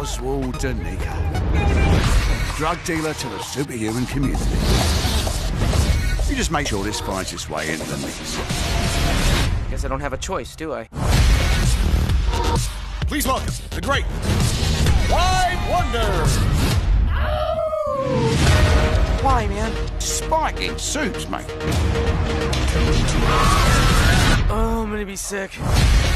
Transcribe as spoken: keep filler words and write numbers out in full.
Oswald Danica, drug dealer to the superhuman community. You just make sure this finds its way into the mix. Guess I don't have a choice, do I? Please welcome the great Wide Wonder! Why, man? Spike in suits, mate. Oh, I'm gonna be sick.